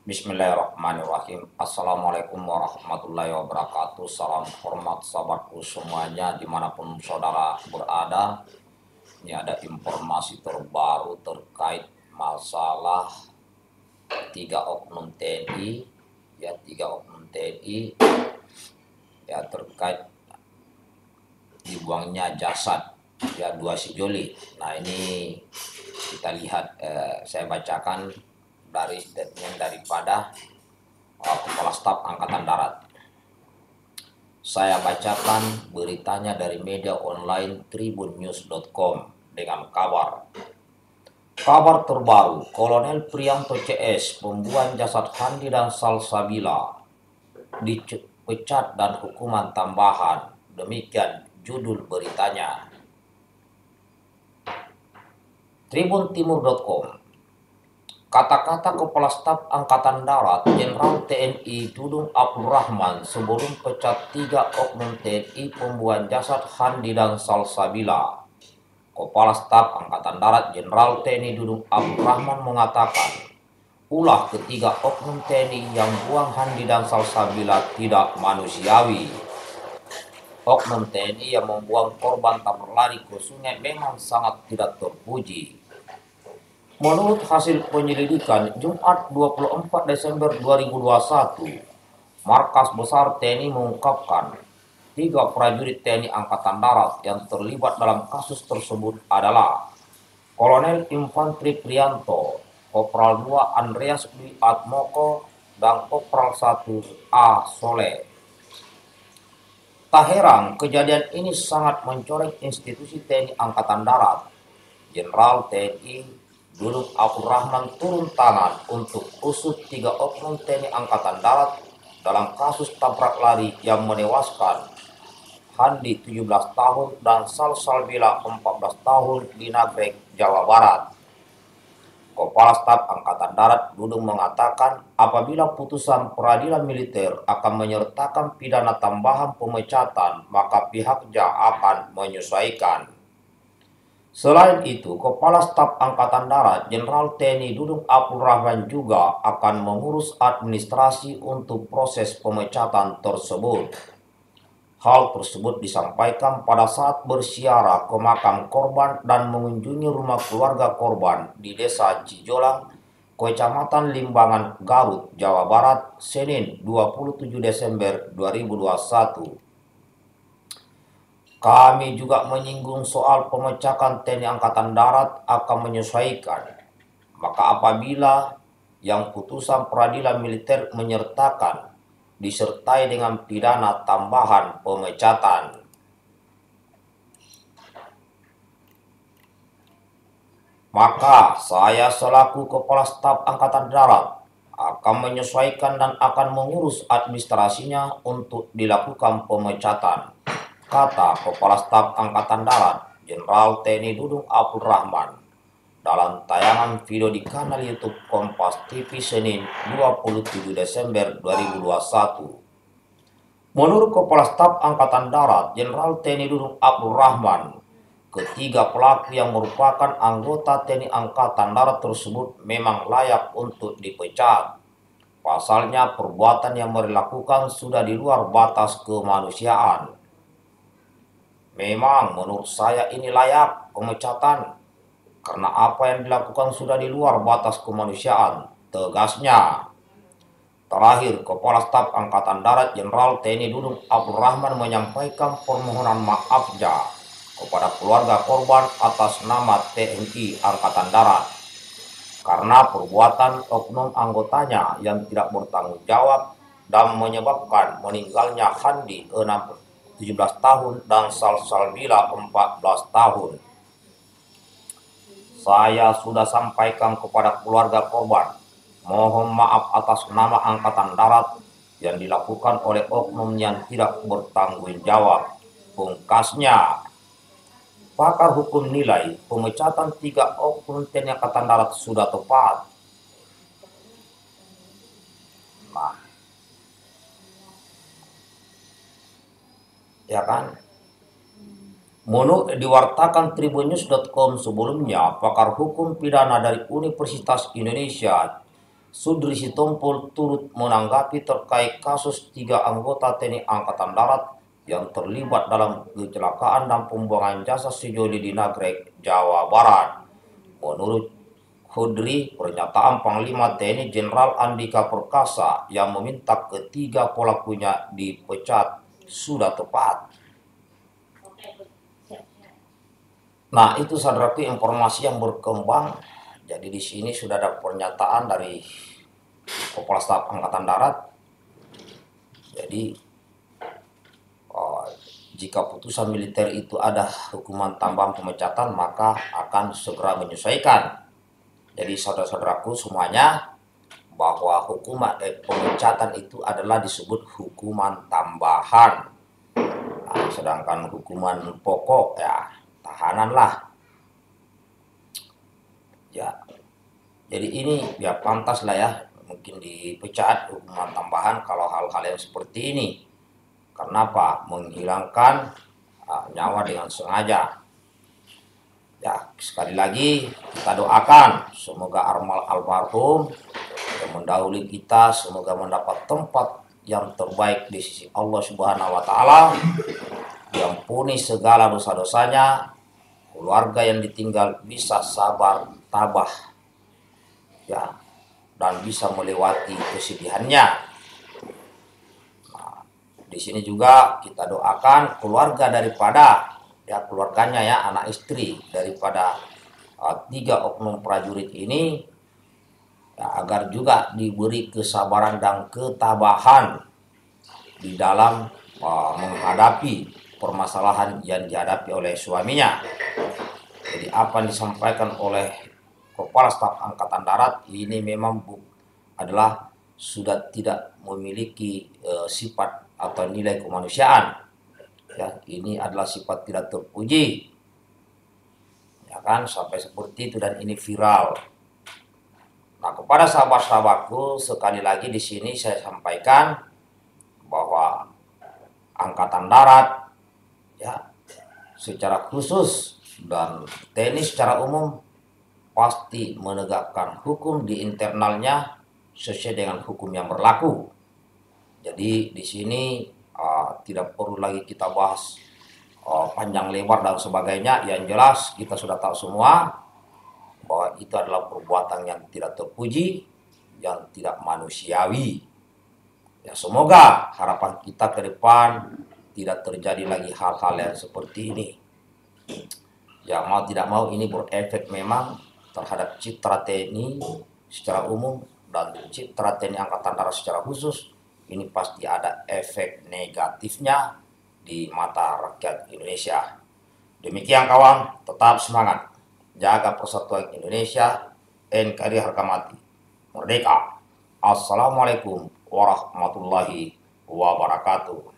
Bismillahirrahmanirrahim. Assalamualaikum warahmatullahi wabarakatuh. Salam hormat sahabatku semuanya dimanapun saudara berada. Ini ada informasi terbaru terkait masalah tiga oknum TNI, ya terkait dibuangnya jasad ya 2 Juli. Nah ini kita lihat, saya bacakan dari statement daripada Kepala Staf Angkatan Darat. Saya bacakan beritanya dari media online tribunnews.com dengan kabar terbaru, Kolonel Priyanto CS, pembuang jasad Handi dan Salsabila, dipecat dan hukuman tambahan. Demikian judul beritanya. Tribuntimur.com. Kata-kata Kepala Staf Angkatan Darat Jenderal TNI Dudung Abdul Rahman sebelum pecat 3 oknum TNI pembuang jasad Handi dan Salsabila. Kepala Staf Angkatan Darat Jenderal TNI Dudung Abdul Rahman mengatakan, ulah ketiga oknum TNI yang buang Handi dan Salsabila tidak manusiawi. Oknum TNI yang membuang korban tak berlari ke sungai memang sangat tidak terpuji. Menurut hasil penyelidikan Jumat 24 Desember 2021, Markas Besar TNI mengungkapkan 3 prajurit TNI Angkatan Darat yang terlibat dalam kasus tersebut adalah Kolonel Infantri Priyanto, Kopral 2 Andreas Dwi Atmoko, dan Kopral 1 A. Soleh. Tak heran kejadian ini sangat mencoreng institusi TNI Angkatan Darat. Jenderal TNI Dudung Abdul Rahman turun tangan untuk usut 3 oknum TNI Angkatan Darat dalam kasus tabrak lari yang menewaskan Handi 17 tahun dan Salsabila 14 tahun di Nagrek, Jawa Barat. Kepala Staf Angkatan Darat Dudung mengatakan apabila putusan peradilan militer akan menyertakan pidana tambahan pemecatan, maka pihaknya akan menyesuaikan. Selain itu, Kepala Staf Angkatan Darat Jenderal TNI Dudung Abdul Rahman juga akan mengurus administrasi untuk proses pemecatan tersebut. Hal tersebut disampaikan pada saat berziarah ke makam korban dan mengunjungi rumah keluarga korban di Desa Cijolang, Kecamatan Limbangan, Garut, Jawa Barat, Senin 27 Desember 2021. Kami juga menyinggung soal pemecatan TNI Angkatan Darat akan menyesuaikan. Maka apabila yang putusan peradilan militer menyertakan disertai dengan pidana tambahan pemecatan, maka saya selaku Kepala Staf Angkatan Darat akan menyesuaikan dan akan mengurus administrasinya untuk dilakukan pemecatan, kata Kepala Staf Angkatan Darat Jenderal TNI Dudung Abdul Rahman dalam tayangan video di kanal YouTube Kompas TV Senin 27 Desember 2021. Menurut Kepala Staf Angkatan Darat Jenderal TNI Dudung Abdul Rahman, ketiga pelaku yang merupakan anggota TNI Angkatan Darat tersebut memang layak untuk dipecat. Pasalnya perbuatan yang mereka lakukan sudah di luar batas kemanusiaan. Memang menurut saya ini layak pemecatan karena apa yang dilakukan sudah di luar batas kemanusiaan, tegasnya. Terakhir, Kepala Staf Angkatan Darat Jenderal TNI Dudung Abdul Rahman menyampaikan permohonan maafnya kepada keluarga korban atas nama TNI Angkatan Darat karena perbuatan oknum anggotanya yang tidak bertanggung jawab dan menyebabkan meninggalnya Handi 17 tahun dan Salsabila 14 tahun. Saya sudah sampaikan kepada keluarga korban, mohon maaf atas nama Angkatan Darat yang dilakukan oleh oknum yang tidak bertanggung jawab, pungkasnya. Pakar hukum nilai pemecatan 3 oknum TNI Angkatan Darat sudah tepat. Nah, ya kan? Menurut diwartakan tribunnews.com sebelumnya, pakar hukum pidana dari Universitas Indonesia Sudri Sitompul turut menanggapi terkait kasus 3 anggota TNI Angkatan Darat yang terlibat dalam kecelakaan dan pembuangan jasad sejoli di Nagrek, Jawa Barat. Menurut Hudri, pernyataan Panglima TNI Jenderal Andika Perkasa yang meminta ketiga pelakunya dipecat sudah tepat. Nah, itu saudaraku informasi yang berkembang. Jadi di sini sudah ada pernyataan dari Kepala Staf Angkatan Darat. Jadi jika putusan militer itu ada hukuman tambahan pemecatan, maka akan segera menyesuaikan. Jadi saudara-saudaraku semuanya, bahwa hukuman pemecatan itu adalah disebut hukuman tambahan. Nah, sedangkan hukuman pokok ya tahanan lah. Ya, jadi ini ya pantas lah ya, mungkin dipecat hukuman tambahan kalau hal-hal yang seperti ini. Karena apa? Menghilangkan nyawa dengan sengaja. Ya, sekali lagi kita doakan semoga almarhum yang mendahului kita semoga mendapat tempat yang terbaik di sisi Allah Subhanahu wa taala, diampuni segala dosa-dosanya, keluarga yang ditinggal bisa sabar tabah ya, dan bisa melewati kesedihannya. Nah, di sini juga kita doakan keluarga daripada ya keluarganya ya, anak istri daripada 3 oknum prajurit ini ya, agar juga diberi kesabaran dan ketabahan di dalam menghadapi permasalahan yang dihadapi oleh suaminya. Jadi apa yang disampaikan oleh Kepala Staf Angkatan Darat ini memang adalah sudah tidak memiliki sifat atau nilai kemanusiaan. Ya, ini adalah sifat tidak terpuji. Ya kan, sampai seperti itu dan ini viral. Nah, kepada sahabat-sahabatku sekali lagi di sini saya sampaikan bahwa Angkatan Darat ya secara khusus dan TNI secara umum pasti menegakkan hukum di internalnya sesuai dengan hukum yang berlaku. Jadi di sini tidak perlu lagi kita bahas panjang lebar dan sebagainya. Yang jelas kita sudah tahu semua bahwa itu adalah perbuatan yang tidak terpuji, yang tidak manusiawi. Ya, semoga harapan kita ke depan tidak terjadi lagi hal-hal yang seperti ini. Ya, mau tidak mau ini berefek memang terhadap citra TNI secara umum dan citra TNI Angkatan Darat secara khusus. Ini pasti ada efek negatifnya di mata rakyat Indonesia. Demikian kawan, tetap semangat. Jaga persatuan Indonesia, NKRI harga mati. Merdeka. Assalamualaikum warahmatullahi wabarakatuh.